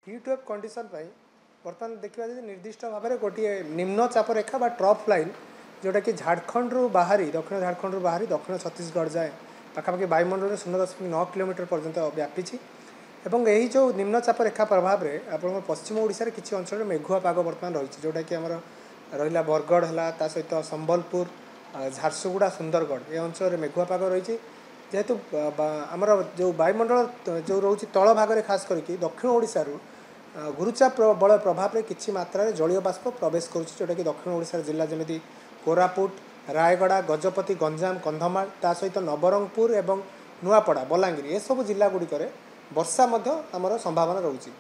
Heat wave condition बर्तमान देखा निर्दिष्ट भाव में गोटे निम्न चाप रेखा बा ट्रफ लाइन जोटा कि झारखंड रु बाहरी दक्षिण झारखंड रु बाहरी दक्षिण छत्तीसगढ़ जाए पाखापाखि वायुमंडल में 0.9 किलोमीटर पर्यंत व्यापी एवं यही जो निम्न चाप रेखा प्रभाव में आप पश्चिम ओडिशा किसी अंचल मेघुआ पाग बर्तमान रही जोटा कि आमर रहा बरगढ़ है सहित संबलपुर झारसुगुड़ा सुंदरगढ़ ये अंचल मेघुआ पाग रही जेहेतु आमर जो वायुमंडल जो रोचे तल भाग में खास करके दक्षिण ओडिशा गुरुचाप बल प्रभाव में किसी मात्रा जलीय बाष्प प्रवेश करोटा कि दक्षिण ओडिशा जिला जमी कोरापुट रायगड़ा गजपति गंजाम कंधमाल ता सहित नवरंगपुर एवं नुआपड़ा बलांगीर ये सब जिला गुड़िक वर्षा आमर संभावना रोचे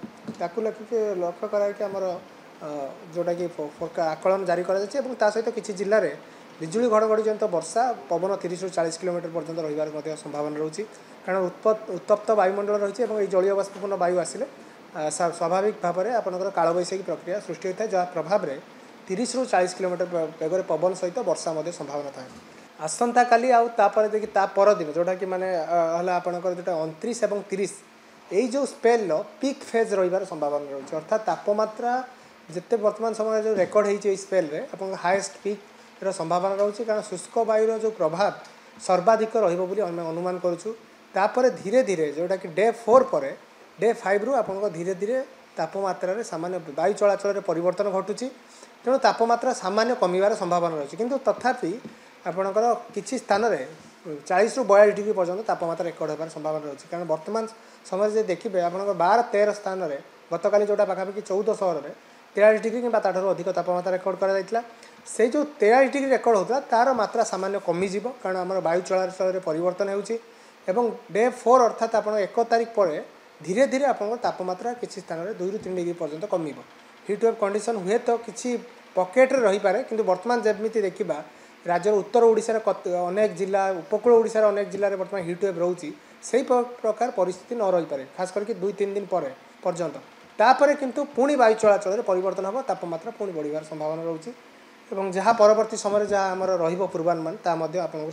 लक्ष्य कर जोटा कि आकलन जारी कर सहित किसी जिले में बिजुली घड़घड़ी जनित वर्षा पवन 30 ରୁ 40 किलोमीटर पर्यंत रही संभावना रोचे कारण उत्तप्त वायुमंडल रही जलीय बाष्पूर्ण वायु आसिले स्वाभाविक भाव में आपंकर कालबैशाखी प्रक्रिया सृष्टि होता है जहाँ प्रभाव में 30 ରୁ 40 किलोमीटर बेगर पवन सहित वर्षा संभावना थाए आसंता काली आपर देखिए परदिन जोटा कि माने आपंकर जो 29 और 30 यही जो स्पेल पीक फेज रही संभावना रोचे अर्थात तापमात्रा जिते वर्तमान समय जो रेकर्ड होती स्पेल आप हाएस्ट पीक संभावना रोचे कारण शुष्क वायुर जो प्रभाव सर्वाधिक अनुमान करुँ धीरे धीरे जोटा कि डे 4 पर डे 5 रु आप धीरे धीरे तापमात्रा सामान्य वायु चलाचल परिवर्तन घटुची तेणु तापमात्रा सामान्य कमिबार संभावना रही किंतु तथापि आपणकर किसी स्थान में 40 ରୁ 42 डिग्री पर्यंत तापमात्रा रेकर्ड होबार संभावना रही कारण वर्तमान समय देखिए आप 12-13 स्थान में गतकाली जोटा पाखापाखि 1400 में 43 डिग्री कि अधिक तापमात्रा रेकर्ड कर से जो 43 डिग्री रेकर्ड होता तार मात्रा सामान्य कमिज कारण आम वायु चलाचल परिवर्तन हो डे 4 अर्थात आप 1 तारिख पर धीरे धीरे आप तापमात्रा किसी स्थान में 2 ରୁ 3 डिग्री पर्यंत कम हीट वेव कंडीशन हुए तो किसी पकेट्रे रही पारे किंतु वर्तमान जमी देखा राज्यर उत्तर ओडिशा अनेक जिला उपकूल ओडिशा अनेक जिले में बर्तमान हीट वेव रोचे से प्रकार परिस्थिति न रही पारे खास करके 2-3 दिन पर पर्यंत तापर किंतु पुणी वायु चलाचल परिवर्तन हम तापमात्रा पुणी बढ़िबार संभावना रोचे एवं जहाँ परवर्ती समय जहाँ आमर पूर्वानुमान आपको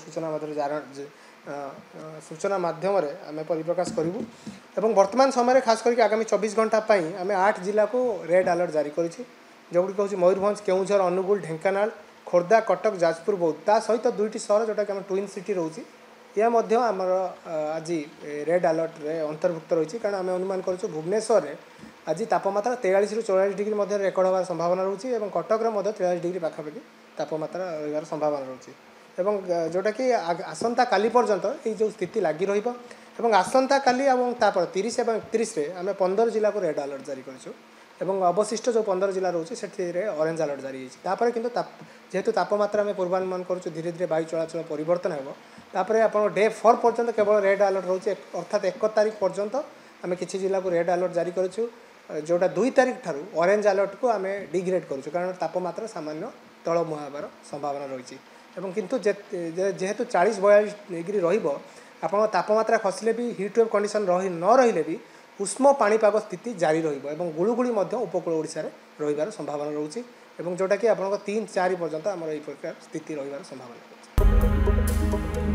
सूचना माध्यम आम परिप्रकाश करूँ एवं वर्तमान समय खास करके आगामी 24 घंटा आम 8 जिला को रेड अलर्ट जारी करें जोगुड़ी हूँ मयूरभंज केउझर अनुगुल ढेंकानाल खोर्धा कटक जाजपुर बौद्ध ता सहित 2टी सहर जोटा कि आम ट्विन सिटी रोचे यह आमर आज रेड अलर्ट रे अंतर्भुक्त रही कारण आम अनुमान करूँ भुवनेश्वर आज तापमात्रा 43 ରୁ 44 डिग्री मध्य रेकर्ड होवार संभावना रोचे और कटक 43 डिग्री पाखापाखि तापमात्रा रही संभावना रोचे एवं जोटा कि आसंता काली पर्यंत ये जो स्थिति लगी रही आसंता काली और 30 और 31 रे आम 15 जिला को रेड अलर्ट जारी करूँ अवशिष्ट जो 15 जिला रोचे से ऑरेंज अलर्ट जारी होती किंतु जेहेतु तापमात्रा आम पूर्वानुमान करूँ धीरे धीरे वायु चलाचल परिवर्तन होपर आप डे 4 पर्यंत केवल रेड अलर्ट रोचे अर्थात 1 तारिख पर्यंत आम किसी जिला को रेड अलर्ट जारी करूँ जोटा 2 तारिख ठारू ऑरेंज अलर्ट को आम डिग्रेड करूँ कारण तापमात्रा सामान्य तल मुहाबार संभावना रही किंतु जेहेतु 40-42 डिग्री आप तापमात्रा खसले भी हीट वेव कंडीशन न रही भी उष्म पाणीपाग स्थिति जारी गुलुगुली उपकूल ओडिशा रे रहिबार संभावना रोचे जोटा कि आप 3-4 पर्यंत आम यही प्रकार स्थिति रहिबार संभावना।